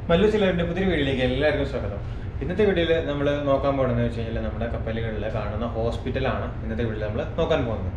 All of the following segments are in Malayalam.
മല്ലു ചിലരുടെ പുതിയ വീഡിയോയിലേക്ക് എല്ലാവർക്കും സ്വാഗതം. ഇന്നത്തെ വീഡിയോയിൽ നമ്മൾ നോക്കാൻ പോകുന്നത് വെച്ച് കഴിഞ്ഞാൽ നമ്മുടെ കപ്പലുകളിൽ കാണുന്ന ഹോസ്പിറ്റലാണ് ഇന്നത്തെ വീഡിയോയിൽ നമ്മൾ നോക്കാൻ പോകുന്നത്.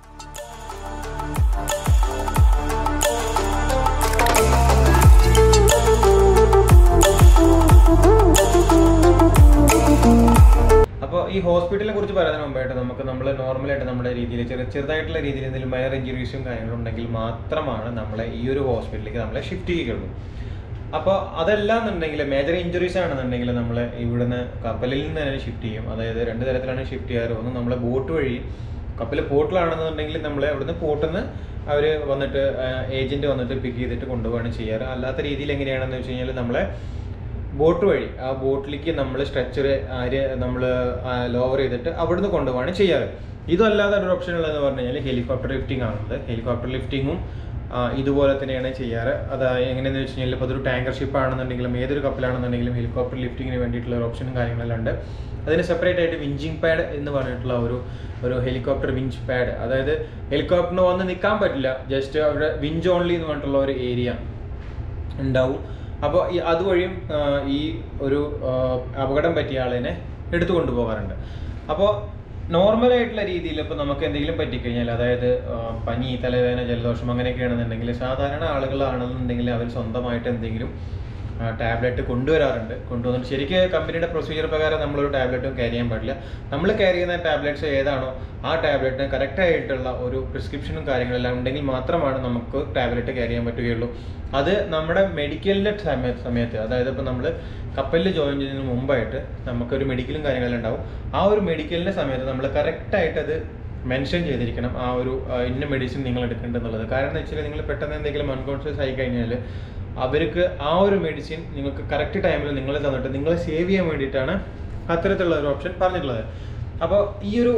അപ്പോൾ ഈ ഹോസ്പിറ്റലിനെ കുറിച്ച് പറയുന്നതിന് മുമ്പായിട്ട് നമ്മൾ നോർമലായിട്ട് നമ്മുടെ രീതിയിൽ ചെറുതായിട്ടുള്ള രീതിയിൽ എന്തെങ്കിലും മയർ ഇഞ്ചുറീസും കാര്യങ്ങളും ഉണ്ടെങ്കിൽ മാത്രമാണ് നമ്മളെ ഈ ഒരു ഹോസ്പിറ്റലിലേക്ക് നമ്മളെ ഷിഫ്റ്റ് ചെയ്യുകയുള്ളൂ. അപ്പോൾ അതെല്ലാം എന്നുണ്ടെങ്കിൽ മേജർ ഇഞ്ചുറീസ് ആണെന്നുണ്ടെങ്കിൽ നമ്മൾ ഇവിടുന്ന് കപ്പലിൽ നിന്ന് തന്നെ ഷിഫ്റ്റ് ചെയ്യും. അതായത് രണ്ട് തരത്തിലാണ് ഷിഫ്റ്റ് ചെയ്യാറ്. ഒന്ന് നമ്മൾ ബോട്ട് വഴി, കപ്പൽ പോർട്ടിലാണെന്നുണ്ടെങ്കിൽ നമ്മൾ ഇവിടുന്ന് പോർട്ടിൽ നിന്ന് അവർ വന്നിട്ട് ഏജൻറ്റ് വന്നിട്ട് പിക്ക് ചെയ്തിട്ട് കൊണ്ടുപോവാണ് ചെയ്യാറ്. അല്ലാത്ത രീതിയിൽ എങ്ങനെയാണെന്ന് വെച്ച് കഴിഞ്ഞാൽ നമ്മളെ ബോട്ട് വഴി ആ ബോട്ടിലേക്ക് നമ്മൾ സ്ട്രെച്ചർ നമ്മൾ ലോവർ ചെയ്തിട്ട് അവിടുന്ന് കൊണ്ടുപോവാണ് ചെയ്യാറ്. ഇതല്ലാതെ ഒരു ഓപ്ഷൻ ഉള്ളതെന്ന് പറഞ്ഞു കഴിഞ്ഞാൽ ഹെലികോപ്റ്റർ ലിഫ്റ്റിംഗ് ആണുള്ളത്. ഹെലികോപ്റ്റർ ലിഫ്റ്റിങ്ങും ഇതുപോലെ തന്നെയാണ് ചെയ്യാറ്. അത് എങ്ങനെയാണെന്ന് വെച്ച് കഴിഞ്ഞാൽ ഇപ്പോൾ അതൊരു ടാങ്കർ ഷിപ്പ് ആണെന്നുണ്ടെങ്കിലും ഏതൊരു കപ്പലാണെന്നുണ്ടെങ്കിലും ഹെലികോപ്റ്റർ ലിഫ്റ്റിങ്ങിന് വേണ്ടിയിട്ടുള്ള ഒരു ഓപ്ഷനും കാര്യങ്ങളെല്ലാം ഉണ്ട്. അതിന് സെപ്പറേറ്റ് ആയിട്ട് വിഞ്ചിങ് പാഡ് എന്ന് പറഞ്ഞിട്ടുള്ള ഒരു ഹെലികോപ്റ്റർ വിഞ്ച് പാഡ്, അതായത് ഹെലികോപ്റ്ററിന് വന്ന് നിൽക്കാൻ പറ്റില്ല, ജസ്റ്റ് അവിടെ വിഞ്ച് ഓൺലി എന്ന് പറഞ്ഞിട്ടുള്ള ഒരു ഏരിയ ഉണ്ടാവും. അപ്പോൾ അതുവഴിയും ഈ ഒരു അപകടം പറ്റിയ ആളിനെ എടുത്തു കൊണ്ടുപോകാറുണ്ട്. അപ്പോൾ നോർമലായിട്ടുള്ള രീതിയിൽ ഇപ്പോൾ നമുക്ക് എന്തെങ്കിലും പറ്റിക്കഴിഞ്ഞാൽ, അതായത് പനി, തലവേദന, ജലദോഷം അങ്ങനെയൊക്കെയാണെന്നുണ്ടെങ്കിൽ സാധാരണ ആളുകളാണെന്നുണ്ടെങ്കിൽ അവർ സ്വന്തമായിട്ട് എന്തെങ്കിലും ടാബ്ലറ്റ് കൊണ്ടുവന്നിട്ട് ശരിക്കും കമ്പനിയുടെ പ്രൊസീജിയർ പ്രകാരം നമ്മളൊരു ടാബ്ലറ്റും ക്യാരി ചെയ്യാൻ പാടില്ല. നമ്മൾ ക്യാരി ചെയ്യുന്ന ടാബ്ലറ്റ്സ് ഏതാണോ ആ ടാബ്ലറ്റിന് കറക്റ്റായിട്ടുള്ള ഒരു പ്രിസ്ക്രിപ്ഷനും കാര്യങ്ങളെല്ലാം ഉണ്ടെങ്കിൽ മാത്രമാണ് നമുക്ക് ടാബ്ലറ്റ് ക്യാരി ചെയ്യാൻ പറ്റുകയുള്ളൂ. അത് നമ്മുടെ മെഡിക്കലിൻ്റെ സമയത്ത്, അതായത് ഇപ്പോൾ നമ്മൾ കപ്പലിൽ ജോയിൻ ചെയ്യുന്നതിന് മുമ്പായിട്ട് നമുക്കൊരു മെഡിക്കലും കാര്യങ്ങളെല്ലാം ഉണ്ടാവും. ആ ഒരു മെഡിക്കലിൻ്റെ സമയത്ത് നമ്മൾ കറക്റ്റായിട്ട് അത് മെൻഷൻ ചെയ്തിരിക്കണം, ആ ഒരു ഇന്ന മെഡിസിൻ നിങ്ങൾ എടുക്കേണ്ടതെന്നുള്ളത്. കാരണം എന്ന് വെച്ചാൽ നിങ്ങൾ പെട്ടെന്ന് എന്തെങ്കിലും അൺകോൺഷ്യസ് ആയി കഴിഞ്ഞാൽ അവർക്ക് ആ ഒരു മെഡിസിൻ നിങ്ങൾക്ക് കറക്റ്റ് ടൈമിൽ നിങ്ങൾ തന്നിട്ട് നിങ്ങളെ സേവ് ചെയ്യാൻ വേണ്ടിയിട്ടാണ് അത്തരത്തിലുള്ള ഒരു ഓപ്ഷൻ പറഞ്ഞിട്ടുള്ളത്. അപ്പോൾ ഈ ഒരു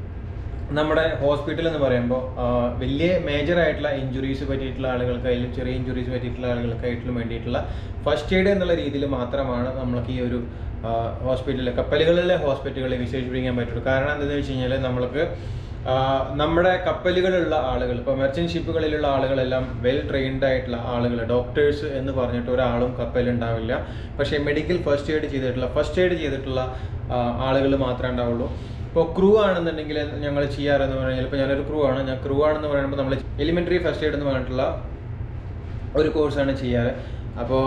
നമ്മുടെ ഹോസ്പിറ്റൽ എന്ന് പറയുമ്പോൾ വലിയ മേജറായിട്ടുള്ള ഇഞ്ചുറീസ് പറ്റിയിട്ടുള്ള ആളുകൾക്കായാലും ചെറിയ ഇഞ്ചുറീസ് പറ്റിയിട്ടുള്ള ആളുകൾക്കായിട്ടും വേണ്ടിയിട്ടുള്ള ഫസ്റ്റ് എയ്ഡ് എന്നുള്ള രീതിയിൽ മാത്രമാണ് നമ്മൾക്ക് ഈ ഒരു ഹോസ്പിറ്റലിൽ, കപ്പലുകളിലെ ഹോസ്പിറ്റലുകളെ വിശേഷിപ്പിക്കാൻ പറ്റുള്ളൂ. കാരണം എന്താണെന്ന് വെച്ച് കഴിഞ്ഞാൽ നമ്മൾക്ക് നമ്മുടെ കപ്പലുകളിലുള്ള ആളുകൾ, ഇപ്പോൾ മെർച്ചൻ്റ് ഷിപ്പുകളിലുള്ള ആളുകളെല്ലാം വെൽ ട്രെയിൻഡ് ആയിട്ടുള്ള ആളുകൾ, ഡോക്ടേഴ്സ് എന്ന് പറഞ്ഞിട്ട് ഒരാളും കപ്പലുണ്ടാവില്ല. പക്ഷേ മെഡിക്കൽ ഫസ്റ്റ് എയ്ഡ് ചെയ്തിട്ടുള്ള ആളുകൾ മാത്രമേ ഉണ്ടാവുള്ളൂ. ഇപ്പോൾ ക്രൂ ആണെന്നുണ്ടെങ്കിൽ ഞങ്ങൾ ചെയ്യാറെന്ന് പറഞ്ഞാൽ, ഇപ്പോൾ ഞാനൊരു ക്രൂ ആണെന്ന് പറയുമ്പോൾ നമ്മൾ എലിമെൻ്ററി ഫസ്റ്റ് എയ്ഡ് എന്ന് പറഞ്ഞിട്ടുള്ള ഒരു കോഴ്സാണ് ചെയ്യാറ്. അപ്പോൾ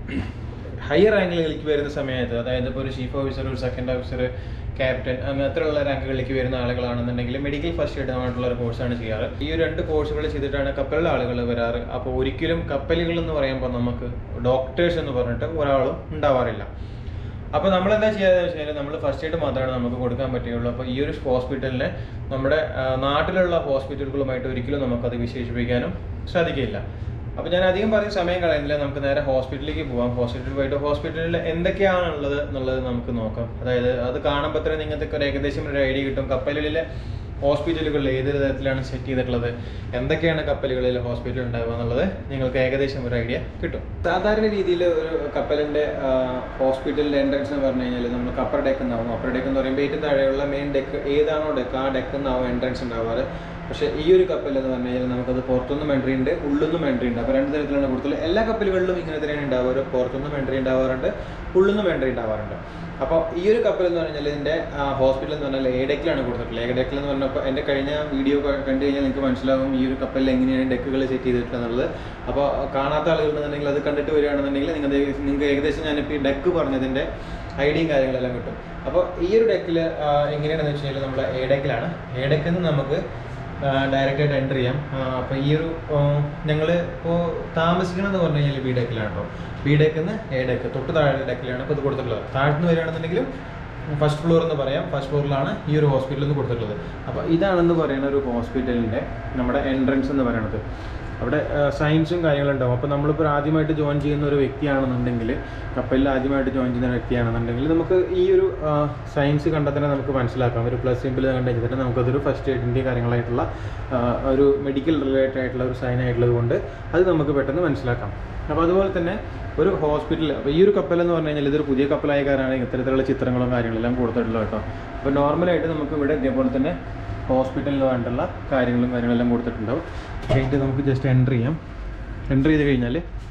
ഹയർ റാങ്കിലേക്ക് വരുന്ന സമയത്ത്, അതായത് ഇപ്പോൾ ഒരു ചീഫ് ഓഫീസർ, ഒരു സെക്കൻഡ് ഓഫീസർ, ക്യാപ്റ്റൻ, അങ്ങനത്തെയുള്ള റാങ്കുകളിലേക്ക് വരുന്ന ആളുകളാണെന്നുണ്ടെങ്കിൽ മെഡിക്കൽ ഫസ്റ്റ് എയ്ഡ് ആയിട്ടുള്ള ഒരു കോഴ്സാണ് ചെയ്യാറ്. ഈ ഒരു 2 കോഴ്സുകൾ ചെയ്തിട്ടാണ് കപ്പലിലെ ആളുകൾ വരാറ്. അപ്പോൾ ഒരിക്കലും കപ്പലുകൾ എന്ന് പറയുമ്പോൾ നമുക്ക് ഡോക്ടേഴ്സ് എന്ന് പറഞ്ഞിട്ട് ഒരാളും ഉണ്ടാവാറില്ല. അപ്പോൾ നമ്മൾ എന്താ ചെയ്യാന്ന് വെച്ച് കഴിഞ്ഞാൽ നമ്മൾ ഫസ്റ്റ് എയ്ഡ് മാത്രമാണ് നമുക്ക് കൊടുക്കാൻ പറ്റുകയുള്ളൂ. അപ്പോൾ ഈ ഒരു ഹോസ്പിറ്റലിനെ നമ്മുടെ നാട്ടിലുള്ള ഹോസ്പിറ്റലുകളുമായിട്ട് ഒരിക്കലും നമുക്കത് വിശേഷിപ്പിക്കാനും സാധിക്കില്ല. അപ്പോൾ ഞാൻ അധികം പറഞ്ഞ് സമയം കളയുന്നില്ല, നമുക്ക് നേരെ ഹോസ്പിറ്റലിലേക്ക് പോകാം. ഹോസ്പിറ്റലിൽ എന്തൊക്കെയാണുള്ളത് എന്നുള്ളത് നമുക്ക് നോക്കാം. അതായത് അത് കാണുമ്പോൾ തന്നെ നിങ്ങൾക്ക് ഒരു ഏകദേശം ഒരു ഐഡിയ കിട്ടും. കപ്പലുകളിലെ ഹോസ്പിറ്റലുകളിൽ ഏത് തരത്തിലാണ് സെറ്റ് ചെയ്തിട്ടുള്ളത്, എന്തൊക്കെയാണ് കപ്പലുകളിൽ ഹോസ്പിറ്റൽ ഉണ്ടാവുക എന്നുള്ളത് നിങ്ങൾക്ക് ഏകദേശം ഒരു ഐഡിയ കിട്ടും. സാധാരണ രീതിയിൽ ഒരു കപ്പലിൻ്റെ ഹോസ്പിറ്റലിൻ്റെ എൻട്രൻസ് എന്ന് പറഞ്ഞു കഴിഞ്ഞാൽ നമുക്ക് അപ്പർ ഡെക്ക് ഉണ്ടാവും. അപ്പർ ഡെക്ക് എന്ന് പറയുമ്പോൾ ഏറ്റവും താഴെയുള്ള മെയിൻ ഡെക്ക് ഏതാണോ ഡെക്ക്, ആ ഡെക്ക് നിന്നാവും എൻട്രൻസ് ഉണ്ടാവാറ്. പക്ഷേ ഈ ഒരു കപ്പൽ എന്ന് പറഞ്ഞു കഴിഞ്ഞാൽ നമുക്കത് പുറത്തുനിന്നും എൻട്രി ഉണ്ട്, ഉള്ളിൽ എൻട്രി ഉണ്ട്. അപ്പോൾ 2 തരത്തിലാണ് കൊടുത്തുള്ളത്. എല്ലാ കപ്പലുകളിലും ഇങ്ങനെ തന്നെയാണ് ഉണ്ടാവാറ്. പുറത്തുനിന്നും എൻട്രി ഉണ്ടാവാറുണ്ട്, ഉള്ളിൽ എൻട്രി ഉണ്ടാവാറുണ്ട്. അപ്പോൾ ഈ ഒരു കപ്പൽ എന്ന് പറഞ്ഞാൽ ഇതിൻ്റെ ഹോസ്പിറ്റൽ എന്ന് പറഞ്ഞാൽ എ ഡെക്കിലാണ് കൊടുത്തിട്ടുള്ളത്. എ ഡെക്കിൽ എന്ന് പറഞ്ഞപ്പോൾ എൻ്റെ കഴിഞ്ഞ വീഡിയോ കണ്ടു കഴിഞ്ഞാൽ നിങ്ങൾക്ക് മനസ്സിലാവും ഈ ഒരു കപ്പലിൽ എങ്ങനെയാണ് ഡെക്കുകൾ സെറ്റ് ചെയ്തിട്ടുള്ളത്. അപ്പോൾ കാണാത്ത ആളുകളുണ്ടെന്നുണ്ടെങ്കിൽ അത് കണ്ടിട്ട് വരികയാണെന്നുണ്ടെങ്കിൽ നിങ്ങൾക്ക് ഏകദേശം ഞാനിപ്പോൾ ഈ ഡെക്ക് പറഞ്ഞതിൻ്റെ ഐഡിയയും കാര്യങ്ങളെല്ലാം കിട്ടും. അപ്പോൾ ഈ ഒരു ഡെക്കിൽ എങ്ങനെയാണെന്ന് വെച്ച് കഴിഞ്ഞാൽ നമ്മൾ എ ഡെക്കിലാണ്. എ ഡെക്കിൽ നിന്ന് നമുക്ക് ഡയറക്റ്റായിട്ട് എൻ്റർ ചെയ്യാം. അപ്പോൾ ഈ ഒരു ഞങ്ങൾ ഇപ്പോൾ താമസിക്കണമെന്ന് പറഞ്ഞു കഴിഞ്ഞാൽ ബി ഡെക്കിലാണ് കേട്ടോ. ബി ഡെക്കിൽ നിന്ന് എ ഡെക്ക് തൊട്ട് താഴെ ഡെക്കിലാണ് ഇപ്പോൾ ഇത് കൊടുത്തിട്ടുള്ളത്. താഴ്ന്നു വരികയാണെന്നുണ്ടെങ്കിലും ഫസ്റ്റ് ഫ്ലോർ എന്ന് പറയാം. ഫസ്റ്റ് ഫ്ലോറിലാണ് ഈ ഒരു ഹോസ്പിറ്റലിൽ നിന്ന് കൊടുത്തിട്ടുള്ളത്. അപ്പോൾ ഇതാണെന്ന് പറയുന്ന ഒരു ഹോസ്പിറ്റലിൻ്റെ നമ്മുടെ എൻട്രൻസ് എന്ന് പറയുന്നത്. അവിടെ സയൻസും കാര്യങ്ങളുണ്ടാവും. അപ്പോൾ നമ്മളിപ്പോൾ ആദ്യമായിട്ട് ജോയിൻ ചെയ്യുന്ന ഒരു വ്യക്തിയാണെന്നുണ്ടെങ്കിൽ, കപ്പലിൽ ആദ്യമായിട്ട് ജോയിൻ ചെയ്യുന്ന വ്യക്തിയാണെന്നുണ്ടെങ്കിൽ നമുക്ക് ഈ ഒരു സയൻസ് കണ്ടാൽ തന്നെ നമുക്ക് മനസ്സിലാക്കാം. ഒരു പ്ലസ് സിമ്പിൾ കണ്ടു കഴിഞ്ഞാൽ തന്നെ നമുക്കതൊരു ഫസ്റ്റ് എയ്ഡിൻ്റെ കാര്യങ്ങളായിട്ടുള്ള ഒരു മെഡിക്കൽ റിലേറ്റഡ് ആയിട്ടുള്ള ഒരു സൈൻ ആയിട്ടുള്ളത് കൊണ്ട് അത് നമുക്ക് പെട്ടെന്ന് മനസ്സിലാക്കാം. അപ്പോൾ അതുപോലെ തന്നെ ഒരു ഹോസ്പിറ്റൽ, അപ്പോൾ ഈ ഒരു കപ്പലെന്ന് പറഞ്ഞു കഴിഞ്ഞാൽ ഇതൊരു പുതിയ കപ്പലായ കാരണമാണ് ഇത്തരത്തിലുള്ള ചിത്രങ്ങളും കാര്യങ്ങളെല്ലാം കൊടുത്തിട്ടുള്ളത് കേട്ടോ. അപ്പോൾ നോർമലായിട്ട് നമുക്ക് ഇവിടെ ഇതേപോലെ തന്നെ ഹോസ്പിറ്റലിൽ വേണ്ടുള്ള കാര്യങ്ങളെല്ലാം കൊടുത്തിട്ടുണ്ടാവും. കഴിഞ്ഞിട്ട് നമുക്ക് ജസ്റ്റ് എൻ്റർ ചെയ്യാം. എൻ്റർ ചെയ്ത് കഴിഞ്ഞാൽ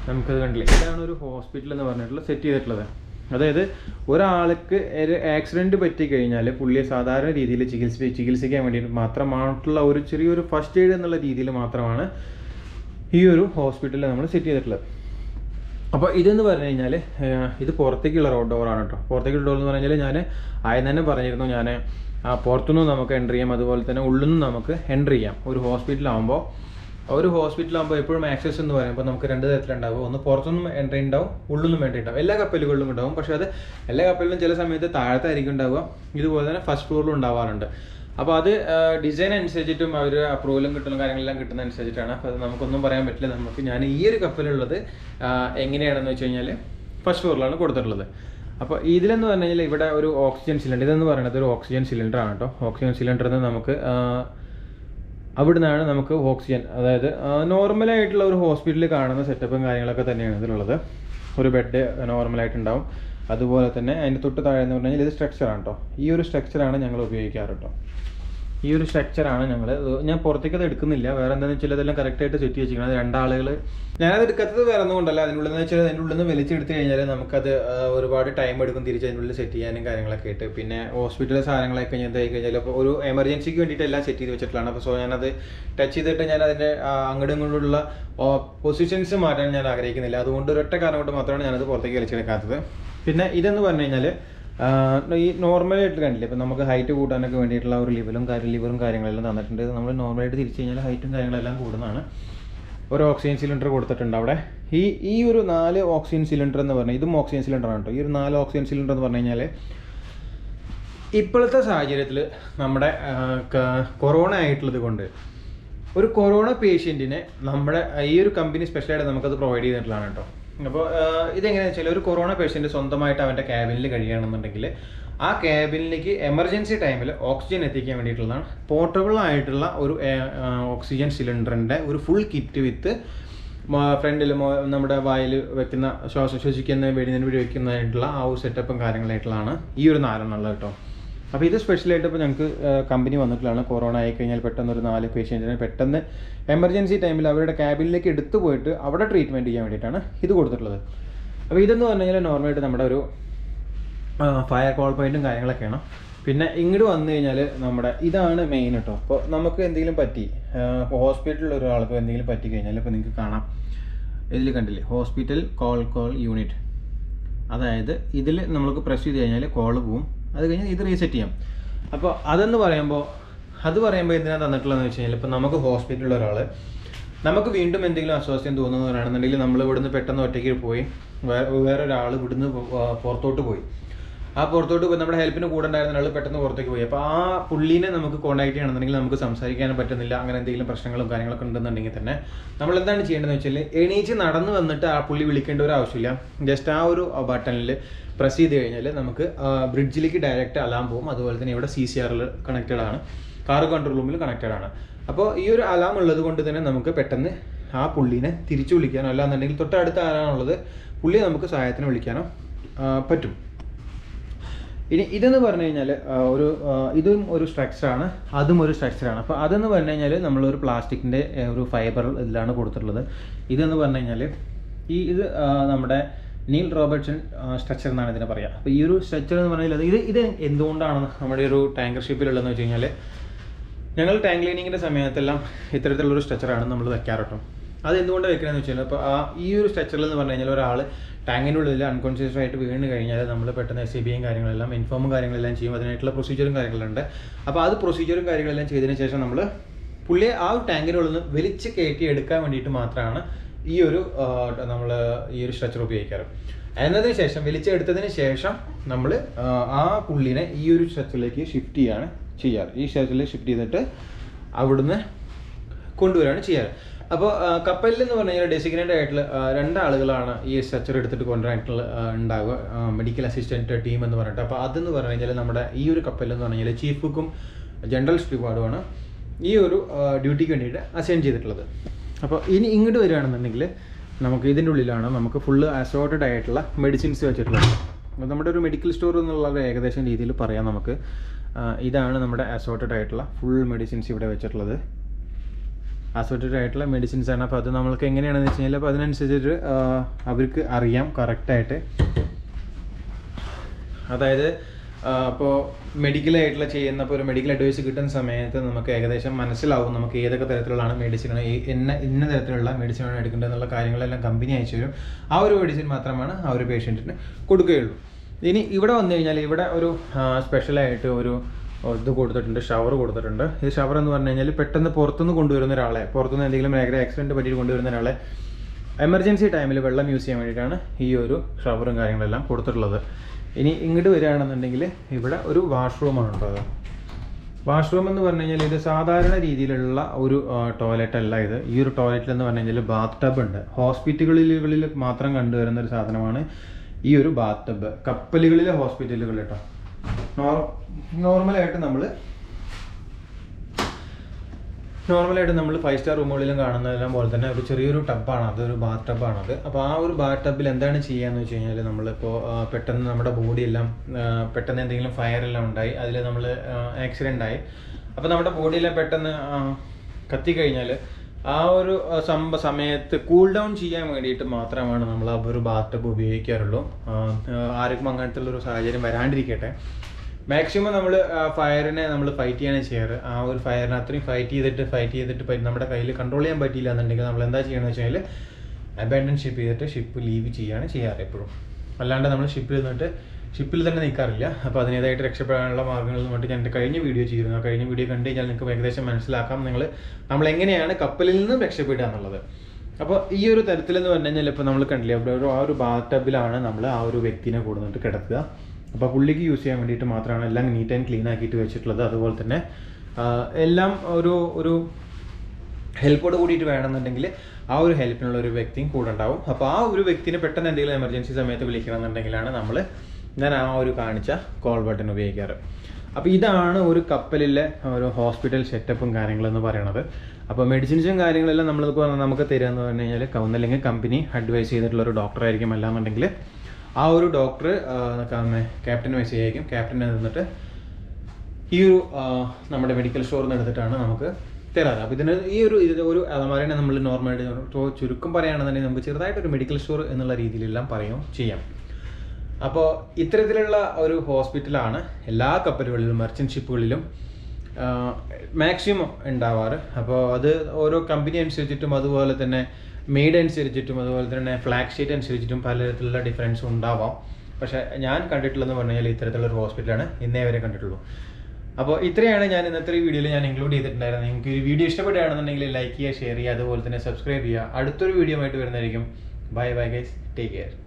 നമുക്കത് കണ്ടില്ലേ, ഇതാണ് ഒരു ഹോസ്പിറ്റൽ എന്ന് പറഞ്ഞിട്ടുള്ള സെറ്റ് ചെയ്തിട്ടുള്ളത്. അതായത് ഒരാൾക്ക് ഒരു ആക്സിഡൻറ്റ് പറ്റിക്കഴിഞ്ഞാൽ പുള്ളിയെ സാധാരണ രീതിയിൽ ചികിത്സിക്കാൻ വേണ്ടിയിട്ട് മാത്രമായിട്ടുള്ള ഒരു ചെറിയൊരു ഫസ്റ്റ് എയ്ഡ് എന്നുള്ള രീതിയിൽ മാത്രമാണ് ഈ ഒരു ഹോസ്പിറ്റലിൽ നമ്മൾ സെറ്റ് ചെയ്തിട്ടുള്ളത്. അപ്പോൾ ഇതെന്ന് പറഞ്ഞു കഴിഞ്ഞാൽ ഇത് പുറത്തേക്കുള്ള ഡോറാണ് കേട്ടോ. പുറത്തേക്കുള്ള ഡോർ എന്ന് പറഞ്ഞു കഴിഞ്ഞാൽ ഞാൻ ആദ്യം തന്നെ പറഞ്ഞിരുന്നു, ഞാൻ പുറത്തുനിന്നും നമുക്ക് എൻ്റർ ചെയ്യാം, അതുപോലെ തന്നെ ഉള്ളിൽ നിന്നും നമുക്ക് എൻ്റർ ചെയ്യാം. ഒരു ഹോസ്പിറ്റലാകുമ്പോൾ എപ്പോഴും ആക്സസ് എന്ന് പറയുമ്പോൾ നമുക്ക് രണ്ട് തരത്തിലുണ്ടാവും. ഒന്ന് പുറത്തുനിന്നും എൻട്രി ഉണ്ടാവും, ഉള്ളിൽ നിന്നും എൻട്രി ഉണ്ടാവും. എല്ലാ കപ്പലുകളിലും ഉണ്ടാവും. പക്ഷേ അത് എല്ലാ കപ്പലിലും ചില സമയത്ത് താഴത്തായിരിക്കും ഉണ്ടാവുക, ഇതുപോലെ തന്നെ ഫസ്റ്റ് ഫ്ലോറിലും ഉണ്ടാവാറുണ്ട്. അപ്പോൾ അത് ഡിസൈൻ അനുസരിച്ചിട്ടും അവർ അപ്രൂവലും കിട്ടുന്ന കാര്യങ്ങളെല്ലാം കിട്ടുന്ന അനുസരിച്ചിട്ടാണ്. അപ്പോൾ അത് നമുക്കൊന്നും പറയാൻ പറ്റില്ല. ഞാൻ ഈ ഒരു കപ്പലുള്ളത് എങ്ങനെയാണെന്ന് വെച്ച് കഴിഞ്ഞാൽ ഫസ്റ്റ് ഫ്ലോറിലാണ് കൊടുത്തിട്ടുള്ളത്. അപ്പോൾ ഇതിലെന്ന് പറഞ്ഞു കഴിഞ്ഞാൽ ഇവിടെ ഒരു ഓക്സിജൻ സിലിണ്ടർ, ഇതെന്ന് പറയുന്നത് ഒരു ഓക്സിജൻ സിലിണ്ടറാണ് കേട്ടോ. ഓക്സിജൻ സിലിണ്ടറിൽ നിന്ന് നമുക്ക് അവിടെ നിന്നാണ് നമുക്ക് ഓക്സിജൻ, അതായത് നോർമലായിട്ടുള്ള ഒരു ഹോസ്പിറ്റലിൽ കാണുന്ന സെറ്റപ്പും കാര്യങ്ങളൊക്കെ തന്നെയാണ് ഇതിലുള്ളത്. ഒരു ബെഡ് നോർമലായിട്ടുണ്ടാവും. അതുപോലെ തന്നെ അതിൻ്റെ തൊട്ട് താഴെ എന്ന് പറഞ്ഞു കഴിഞ്ഞാൽ ഇത് സ്ട്രക്ചറാണ് കേട്ടോ. ഈ ഒരു സ്ട്രക്ചറാണ് ഞങ്ങൾ ഉപയോഗിക്കാറ് കേട്ടോ. ഈ ഒരു സ്ട്രക്ചറാണ് ഞാൻ പുറത്തേക്കത് എടുക്കുന്നില്ല. വേറെ എന്താണെന്ന് വെച്ചാൽ ഇതെല്ലാം കറക്റ്റായിട്ട് സെറ്റ് വെച്ചിരിക്കുന്നത്. രണ്ടാളുകൾ ഞാനത് എടുക്കാത്തത് വേറെ ഒന്നും കൊണ്ടല്ല. അതിനുള്ളിൽ നിന്ന് വലിച്ചെടുത്ത് കഴിഞ്ഞാൽ നമുക്കത് ഒരുപാട് ടൈം എടുക്കും തിരിച്ച് അതിനുള്ളിൽ സെറ്റ് ചെയ്യാനും കാര്യങ്ങളൊക്കെ ആയിട്ട്. പിന്നെ ഹോസ്പിറ്റലിലെ സാധനങ്ങളൊക്കെ എന്തായി കഴിഞ്ഞാൽ അപ്പോൾ ഒരു എമർജൻസിക്ക് വേണ്ടിയിട്ട് എല്ലാം സെറ്റ് ചെയ്ത് വെച്ചിട്ടുള്ളതാണ്. അപ്പോൾ സോ ഞാനത് ടച്ച് ചെയ്തിട്ട് ഞാൻ അതിൻ്റെ അങ്ങോട്ടും ഇങ്ങോട്ടുള്ള പൊസിഷൻസ് മാറ്റാൻ ഞാൻ ആഗ്രഹിക്കുന്നില്ല. അതുകൊണ്ട് ഒരൊറ്റ കാരണം കൊണ്ട് മാത്രമാണ് ഞാനത് പുറത്തേക്ക് വലിച്ചെടുക്കാത്തത്. പിന്നെ ഇതെന്ന് പറഞ്ഞു കഴിഞ്ഞാൽ ഈ നോർമലായിട്ട് കണ്ടില്ലേ, ഇപ്പം നമുക്ക് ഹൈറ്റ് കൂട്ടാനൊക്കെ വേണ്ടിയിട്ടുള്ള ഒരു ലിവറും കാര്യങ്ങളെല്ലാം തന്നിട്ടുണ്ട്. നമ്മൾ നോർമലായിട്ട് തിരിച്ചു കഴിഞ്ഞാൽ ഹൈറ്റും കാര്യങ്ങളെല്ലാം കൂടുന്നതാണ്. ഒരു ഓക്സിജൻ സിലിണ്ടർ കൊടുത്തിട്ടുണ്ട് അവിടെ. ഈ ഒരു 4 ഓക്സിജൻ സിലിണ്ടർ എന്ന് പറഞ്ഞാൽ ഇതും ഓക്സിജൻ സിലിണ്ടറാണ് കേട്ടോ. ഈ ഒരു 4 ഓക്സിജൻ സിലിണ്ടർ എന്ന് പറഞ്ഞു കഴിഞ്ഞാൽ ഇപ്പോഴത്തെ സാഹചര്യത്തിൽ നമ്മുടെ കൊറോണ ആയിട്ടുള്ളത് കൊണ്ട് ഒരു കൊറോണ പേഷ്യൻറ്റിനെ നമ്മുടെ ഈ ഒരു കമ്പനി സ്പെഷ്യലായിട്ട് നമുക്കത് പ്രൊവൈഡ് ചെയ്തിട്ടുള്ളതാണ് കേട്ടോ. അപ്പോൾ ഇതെങ്ങനെയാണെന്ന് വെച്ചാൽ ഒരു കൊറോണ പേഷ്യൻറ്റ് സ്വന്തമായിട്ട് അവൻ്റെ ക്യാബിനിൽ കഴിയുകയാണെന്നുണ്ടെങ്കിൽ ആ ക്യാബിനിലേക്ക് എമർജൻസി ടൈമിൽ ഓക്സിജൻ എത്തിക്കാൻ വേണ്ടിയിട്ടുള്ളതാണ് പോർട്ടബിൾ ആയിട്ടുള്ള ഒരു ഓക്സിജൻ സിലിണ്ടറിൻ്റെ ഒരു ഫുൾ കിറ്റ് വിത്ത് ഫ്രണ്ടിൽ നമ്മുടെ വായിൽ വെക്കുന്ന ശ്വസിക്കുന്ന വെടിനു വേണ്ടി വെക്കുന്നതായിട്ടുള്ള ആ ഒരു സെറ്റപ്പും കാര്യങ്ങളായിട്ടുള്ളതാണ് ഈ ഒരു 4 എണ്ണം കേട്ടോ. അപ്പോൾ ഇത് സ്പെഷ്യലായിട്ട് ഇപ്പോൾ ഞങ്ങൾക്ക് കമ്പനി വന്നിട്ടുള്ളതാണ്. കൊറോണ ആയിക്കഴിഞ്ഞാൽ പെട്ടെന്ന് ഒരു 4 പേഷ്യൻറ്റിനെ പെട്ടെന്ന് എമർജൻസി ടൈമിൽ അവരുടെ ക്യാബിനിലേക്ക് എടുത്തു പോയിട്ട് അവിടെ ട്രീറ്റ്മെൻറ്റ് ചെയ്യാൻ വേണ്ടിയിട്ടാണ് ഇത് കൊടുത്തിട്ടുള്ളത്. അപ്പോൾ ഇതെന്ന് പറഞ്ഞു കഴിഞ്ഞാൽ നോർമലായിട്ട് നമ്മുടെ ഒരു ഫയർ കോൾ പോയിൻറ്റും കാര്യങ്ങളൊക്കെയാണ്. പിന്നെ ഇങ്ങോട്ട് വന്നു കഴിഞ്ഞാൽ നമ്മുടെ ഇതാണ് മെയിൻ കേട്ടോ. അപ്പോൾ നമുക്ക് എന്തെങ്കിലും പറ്റി ഹോസ്പിറ്റലിൽ ഒരാൾക്ക് എന്തെങ്കിലും പറ്റി കഴിഞ്ഞാൽ ഇപ്പോൾ നിങ്ങൾക്ക് കാണാം, ഇതിൽ കണ്ടില്ലേ ഹോസ്പിറ്റൽ കോൾ യൂണിറ്റ്. അതായത് ഇതിൽ നമുക്ക് പ്രസ് ചെയ്ത് കഴിഞ്ഞാൽ കോൾ പോവും, അത് കഴിഞ്ഞാൽ ഇത് റീസെറ്റ് ചെയ്യാം. അപ്പോൾ അതെന്ന് പറയുമ്പോൾ എന്തിനാണ് തന്നിട്ടുള്ളതെന്ന് വെച്ച് കഴിഞ്ഞാൽ ഇപ്പോൾ നമുക്ക് ഹോസ്പിറ്റലിൽ ഒരാൾ നമുക്ക് വീണ്ടും എന്തെങ്കിലും അസ്വാസ്ഥ്യം തോന്നുന്നവരാണെന്നുണ്ടെങ്കിൽ നമ്മൾ ഇവിടുന്ന് പെട്ടെന്ന് ഒറ്റയ്ക്ക് പോയി വേറൊരാൾ ഇവിടുന്ന് പുറത്തോട്ട് പോയി നമ്മുടെ ഹെൽപ്പിന് കൂടെ ഉണ്ടായിരുന്ന ആൾ പെട്ടെന്ന് പുറത്തേക്ക് പോയി. അപ്പോൾ ആ പുള്ളീനെ നമുക്ക് കോൺടാക്ട് ചെയ്യണമെന്നുണ്ടെങ്കിൽ നമുക്ക് സംസാരിക്കാനും പറ്റുന്നില്ല. അങ്ങനെ എന്തെങ്കിലും പ്രശ്നങ്ങളും കാര്യങ്ങളൊക്കെ ഉണ്ടെന്നുണ്ടെങ്കിൽ തന്നെ നമ്മൾ എന്താണ് ചെയ്യേണ്ടതെന്ന് വെച്ചാൽ എണീച്ച് നടന്ന് വന്നിട്ട് ആ പുള്ളി വിളിക്കേണ്ട ഒരു ആവശ്യമില്ല. ജസ്റ്റ് ആ ഒരു ബട്ടണിൽ പ്രസ് ചെയ്ത് കഴിഞ്ഞാൽ നമുക്ക് ബ്രിഡ്ജിലേക്ക് ഡയറക്റ്റ് അലാം പോകും. അതുപോലെ തന്നെ ഇവിടെ CCRൽ കണക്റ്റഡ് ആണ്, കാർ കൺട്രോൾ റൂമിൽ കണക്റ്റഡ് ആണ്. അപ്പോൾ ഈ ഒരു അലാം ഉള്ളത് കൊണ്ട് തന്നെ നമുക്ക് പെട്ടെന്ന് ആ പുള്ളീനെ തിരിച്ചു വിളിക്കാനോ അല്ലാന്നുണ്ടെങ്കിൽ തൊട്ടടുത്ത ആരാണുള്ളത് പുള്ളിയെ നമുക്ക് സഹായത്തിന് വിളിക്കാനോ പറ്റും. ഇനി ഇതെന്ന് പറഞ്ഞു കഴിഞ്ഞാൽ ഇതും ഒരു സ്ട്രക്ചറാണ്, അതും ഒരു സ്ട്രക്ചറാണ്. അപ്പോൾ അതെന്ന് പറഞ്ഞു കഴിഞ്ഞാൽ നമ്മളൊരു പ്ലാസ്റ്റിക്കിൻ്റെ ഒരു ഫൈബർ ഇതിലാണ് കൊടുത്തിട്ടുള്ളത്. ഇതെന്ന് പറഞ്ഞു കഴിഞ്ഞാൽ ഇത് നമ്മുടെ നീൽ റോബർട്ട്സൺ സ്ട്രക്ചർ എന്നാണ് ഇതിനെ പറയുക. അപ്പോൾ ഈ ഒരു സ്ട്രക്ചർ എന്ന് പറഞ്ഞാൽ ഇത് എന്തുകൊണ്ടാണ് നമ്മുടെ ഒരു ടാങ്കർ ഷിപ്പിലുള്ളതെന്ന് വെച്ച് കഴിഞ്ഞാൽ ഞങ്ങൾ ടാങ്ക് ക്ലീനിങ്ങിൻ്റെ സമയത്തെല്ലാം ഇത്തരത്തിലുള്ളൊരു സ്ട്രക്ചറാണ് നമ്മൾ വെക്കാറ് കേട്ടോ. അത് എന്തുകൊണ്ട് വെക്കണമെന്ന് വെച്ച് കഴിഞ്ഞാൽ അപ്പോൾ ഈ ഒരു സ്ട്രക്ചറിൽ എന്ന് പറഞ്ഞു കഴിഞ്ഞാൽ ഒരാൾ ടാങ്കിനുള്ളിൽ അൺകോൺഷ്യസ് ആയിട്ട് വീണ് കഴിഞ്ഞാൽ നമ്മൾ പെട്ടെന്ന് SCBയും കാര്യങ്ങളെല്ലാം ഇൻഫോമും കാര്യങ്ങളെല്ലാം ചെയ്യും. അതിനായിട്ടുള്ള പ്രൊസീജിയറും കാര്യങ്ങളുണ്ട്. അപ്പോൾ അത് പ്രൊസീജിയറും കാര്യങ്ങളെല്ലാം ചെയ്തതിന് ശേഷം നമ്മൾ പുള്ളിയെ ആ ഒരു ടാങ്കിനുള്ളിൽ നിന്ന് വലിച്ച് കയറ്റി എടുക്കാൻ വേണ്ടിയിട്ട് മാത്രമാണ് ഈ ഒരു സ്ട്രക്ചർ ഉപയോഗിക്കാറ്. എന്നതിന് ശേഷം വലിച്ചെടുത്തതിന് ശേഷം നമ്മൾ ആ പുള്ളിനെ ഈ ഒരു സ്ട്രക്ചറിലേക്ക് ഷിഫ്റ്റ് ചെയ്യാണ് ചെയ്യാറ്. ഈ സ്ട്രക്ചറിൽ ഷിഫ്റ്റ് ചെയ്തിട്ട് അവിടുന്ന് കൊണ്ടുവരികയാണ് ചെയ്യാറ്. അപ്പോൾ കപ്പലിൽ എന്ന് പറഞ്ഞു കഴിഞ്ഞാൽ ഡെസിഗ്നേറ്റഡ് ആയിട്ടുള്ള 2 ആളുകളാണ് ഈ സ്ട്രക്ചർ എടുത്തിട്ട് കൊണ്ടുവരാനായിട്ടുള്ള ഉണ്ടാവുക, മെഡിക്കൽ അസിസ്റ്റൻറ്റ് ടീം എന്ന് പറഞ്ഞിട്ട്. അപ്പോൾ അതെന്ന് പറഞ്ഞു കഴിഞ്ഞാൽ നമ്മുടെ ഈ ഒരു കപ്പലിൽ പറഞ്ഞു കഴിഞ്ഞാൽ ചീഫ് കുക്കും ജനറൽ സ്റ്റുവാർഡുമാണ് ഈ ഒരു ഡ്യൂട്ടിക്ക് വേണ്ടിയിട്ട് അസൈൻ ചെയ്തിട്ടുള്ളത്. അപ്പോൾ ഇനി ഇങ്ങോട്ട് വരികയാണെന്നുണ്ടെങ്കിൽ നമുക്ക് ഇതിൻ്റെ ഉള്ളിലാണ് നമുക്ക് ഫുള്ള് അസോർട്ടഡ് ആയിട്ടുള്ള മെഡിസിൻസ് വെച്ചിട്ടുള്ളത്. നമ്മുടെ ഒരു മെഡിക്കൽ സ്റ്റോർ എന്നുള്ള ഏകദേശം രീതിയിൽ പറയാം നമുക്ക്. ഇതാണ് നമ്മുടെ അസോർട്ടഡ് ആയിട്ടുള്ള ഫുൾ മെഡിസിൻസ് ഇവിടെ വെച്ചിട്ടുള്ളത്. അസോർട്ടഡ് ആയിട്ടുള്ള മെഡിസിൻസ് ആണ്. അപ്പോൾ അത് നമ്മൾക്ക് എങ്ങനെയാണെന്ന് വെച്ച് കഴിഞ്ഞാൽ അപ്പോൾ അതിനനുസരിച്ചിട്ട് അവർക്ക് അറിയാം കറക്റ്റായിട്ട്. അതായത് അപ്പോൾ മെഡിക്കലായിട്ടുള്ള ഇപ്പോൾ ഒരു മെഡിക്കൽ അഡ്വൈസ് കിട്ടുന്ന സമയത്ത് നമുക്ക് ഏകദേശം മനസ്സിലാവും നമുക്ക് ഏതൊക്കെ തരത്തിലുള്ള മെഡിസിനാണ് ഇന്ന തരത്തിലുള്ള മെഡിസിനാണ് എടുക്കേണ്ടത് എന്നുള്ള കാര്യങ്ങളെല്ലാം കമ്പനി അയച്ചു തരും. ആ ഒരു മെഡിസിൻ മാത്രമാണ് ആ ഒരു പേഷ്യൻറ്റിന് കൊടുക്കുകയുള്ളൂ. ഇനി ഇവിടെ വന്നു കഴിഞ്ഞാൽ ഇവിടെ ഒരു സ്പെഷ്യലായിട്ട് ഒരു ഇത് കൊടുത്തിട്ടുണ്ട്, ഷവർ കൊടുത്തിട്ടുണ്ട്. ഈ ഷവർ എന്ന് പറഞ്ഞു കഴിഞ്ഞാൽ പെട്ടെന്ന് പുറത്തുനിന്ന് കൊണ്ടുവരുന്ന ഒരാളെ, പുറത്തുനിന്ന് എന്തെങ്കിലും ഭയങ്കര ആക്സിഡൻറ്റ് പറ്റിയിട്ട് കൊണ്ടുവരുന്ന ഒരാളെ എമർജൻസി ടൈമിൽ വെള്ളം യൂസ് ചെയ്യാൻ വേണ്ടിയിട്ടാണ് ഈ ഒരു ഷവറും കാര്യങ്ങളെല്ലാം കൊടുത്തിട്ടുള്ളത്. ഇനി ഇങ്ങോട്ട് വരികയാണെന്നുണ്ടെങ്കിൽ ഇവിടെ ഒരു വാഷ്റൂമാണ് ഉള്ളത്. വാഷ്റൂം എന്ന് പറഞ്ഞു കഴിഞ്ഞാൽ ഇത് സാധാരണ രീതിയിലുള്ള ഒരു ടോയ്ലറ്റ് അല്ല ഇത്. ഈ ഒരു ടോയ്ലറ്റിൽ എന്ന് പറഞ്ഞു കഴിഞ്ഞാൽ ബാത്ത് ടബ് ഉണ്ട്. ഹോസ്പിറ്റലുകളിൽ മാത്രം കണ്ടുവരുന്ന ഒരു സാധനമാണ് ഈ ഒരു ബാത്ത് ടബ്. കപ്പലുകളിലെ ഹോസ്പിറ്റലുകൾ കേട്ടോ. നോർമലായിട്ട് നമ്മൾ 5 സ്റ്റാർ റൂമുകളിലും കാണുന്നതെല്ലാം പോലെ തന്നെ ഒരു ചെറിയൊരു ടബ്ബാണ്, അതൊരു ബാത്ത് ടബ്ബാണത്. അപ്പോൾ ആ ഒരു ബാത്ത് ടബിൽ എന്താണ് ചെയ്യുകയെന്ന് വെച്ച് കഴിഞ്ഞാൽ നമ്മളിപ്പോൾ പെട്ടെന്ന് നമ്മുടെ ബോഡിയെല്ലാം പെട്ടെന്ന് എന്തെങ്കിലും ഫയറെല്ലാം ഉണ്ടായി, അതിൽ നമ്മൾ ആക്സിഡൻ്റ് ആയി, അപ്പോൾ നമ്മുടെ ബോഡിയെല്ലാം പെട്ടെന്ന് കത്തിക്കഴിഞ്ഞാൽ ആ ഒരു സമയത്ത് കൂൾ ഡൗൺ ചെയ്യാൻ വേണ്ടിയിട്ട് മാത്രമാണ് നമ്മൾ ആ ഒരു ബാത്ത് ടബ് ഉപയോഗിക്കാറുള്ളൂ. ആർക്കും അങ്ങനത്തെ ഉള്ളൊരു സാഹചര്യം വരാണ്ടിരിക്കട്ടെ. മാക്സിമം നമ്മൾ ഫയറിനെ നമ്മൾ ഫൈറ്റ് ചെയ്യാണ് ചെയ്യാറ്. ആ ഒരു ഫയറിനെ അത്രയും ഫൈറ്റ് ചെയ്തിട്ട് നമ്മുടെ കയ്യിൽ കൺട്രോൾ ചെയ്യാൻ പറ്റിയില്ല എന്നുണ്ടെങ്കിൽ നമ്മൾ എന്താ ചെയ്യണമെന്ന് വെച്ച് കഴിഞ്ഞാൽ അബാൻഡൻ ഷിപ്പ് ലീവ് ചെയ്യുകയാണ് ചെയ്യാറ് എപ്പോഴും. അല്ലാണ്ട് നമ്മൾ ഷിപ്പിൽ തന്നെ നിൽക്കാറില്ല. അപ്പോൾ അതിനേതായിട്ട് രക്ഷപ്പെടാനുള്ള മാർഗ്ഗങ്ങൾ എന്നിട്ട് ഞാൻ എൻ്റെ കഴിഞ്ഞ വീഡിയോ ചെയ്തിരുന്നു. കഴിഞ്ഞ വീഡിയോ കണ്ടു കഴിഞ്ഞാൽ നിങ്ങൾക്ക് ഏകദേശം മനസ്സിലാക്കാം നമ്മൾ എങ്ങനെയാണ് കപ്പലിൽ നിന്നും രക്ഷപ്പെടുക എന്നുള്ളത്. അപ്പോൾ ഈ ഒരു തരത്തിലെന്ന് പറഞ്ഞു കഴിഞ്ഞാൽ ഇപ്പോൾ നമ്മൾ കണ്ടില്ലേ, അവിടെ ആ ഒരു ബാത്ത് ടബിലാണ് നമ്മൾ ആ ഒരു വ്യക്തിനെ കൊടുത്തിട്ട് കിടക്കുക. അപ്പോൾ പുള്ളിക്ക് യൂസ് ചെയ്യാൻ വേണ്ടിയിട്ട് മാത്രമാണ് എല്ലാം നീറ്റ് ആൻഡ് ക്ലീൻ ആക്കിയിട്ട് വെച്ചിട്ടുള്ളത്. അതുപോലെ തന്നെ എല്ലാം ഒരു ഹെൽപ്പോട് കൂടിയിട്ട് വേണമെന്നുണ്ടെങ്കിൽ ആ ഒരു ഹെൽപ്പിനുള്ള ഒരു വ്യക്തിയും കൂടെ ഉണ്ടാവും. അപ്പോൾ ആ ഒരു വ്യക്തിനെ പെട്ടെന്ന് എന്തെങ്കിലും എമർജൻസി സമയത്ത് വിളിക്കണമെന്നുണ്ടെങ്കിലാണ് ഞാൻ ആ ഒരു കാണിച്ച കോൾ ബട്ടൺ ഉപയോഗിക്കാറ്. അപ്പോൾ ഇതാണ് ഒരു കപ്പലിലെ ഒരു ഹോസ്പിറ്റൽ സെറ്റപ്പും കാര്യങ്ങളെന്ന് പറയുന്നത്. അപ്പോൾ മെഡിസിൻസും കാര്യങ്ങളെല്ലാം നമുക്ക് തരിക എന്ന് പറഞ്ഞു കഴിഞ്ഞാൽ ഒന്നല്ലെങ്കിൽ കമ്പനി അഡ്വൈസ് ചെയ്തിട്ടുള്ള ഒരു ഡോക്ടറായിരിക്കും, അല്ലാന്നുണ്ടെങ്കിൽ ആ ഒരു ഡോക്ടർ ക്യാപ്റ്റൻ മെസ്സേജ് ആയിരിക്കും. ക്യാപ്റ്റനെ നിന്നിട്ട് ഈ ഒരു നമ്മുടെ മെഡിക്കൽ സ്റ്റോറിൽ നിന്ന് എടുത്തിട്ടാണ് നമുക്ക് തരാറ്. അപ്പോൾ ഈ ഒരു അലമാരനെ നമ്മൾ നോർമലായിട്ട് ചുരുക്കം പറയുകയാണെന്നുണ്ടെങ്കിൽ നമുക്ക് ചെറുതായിട്ടൊരു മെഡിക്കൽ സ്റ്റോർ എന്നുള്ള രീതിയിലെല്ലാം ചെയ്യാം. അപ്പോൾ ഇത്തരത്തിലുള്ള ഒരു ഹോസ്പിറ്റലാണ് എല്ലാ കപ്പലുകളിലും മെർച്ചൻ്റ് ഷിപ്പുകളിലും മാക്സിമം ഉണ്ടാവാറ്. അപ്പോൾ അത് ഓരോ കമ്പനി അനുസരിച്ചിട്ടും അതുപോലെ തന്നെ മെയ്ഡ് അനുസരിച്ചിട്ടും അതുപോലെ തന്നെ ഫ്ലാഗ് ഷീറ്റ് അനുസരിച്ചിട്ടും പലതരത്തിലുള്ള ഡിഫറൻസ് ഉണ്ടാവാം. പക്ഷേ ഞാൻ കണ്ടിട്ടുള്ളതെന്ന് പറഞ്ഞു കഴിഞ്ഞാൽ ഇത്തരത്തിലുള്ളൊരു ഹോസ്പിറ്റലാണ് ഇന്നേ വരെ കണ്ടിട്ടുള്ളൂ. അപ്പോൾ ഇത്രയാണ് ഞാൻ ഇന്നത്തെ വീഡിയോയിൽ ഞാൻ ഇൻക്ലൂഡ് ചെയ്തിട്ടുണ്ടായിരുന്നത്. നിങ്ങൾക്ക് ഈ വീഡിയോ ഇഷ്ടപ്പെടുകയാണെന്നുണ്ടെങ്കിൽ ലൈക്ക് ചെയ്യുക, ഷെയർ ചെയ്യുക, അതുപോലെ തന്നെ സബ്സ്ക്രൈബ് ചെയ്യുക. അടുത്തൊരു വീഡിയോ ആയിട്ട് വരുന്നതായിരിക്കും. Bye guys, take care.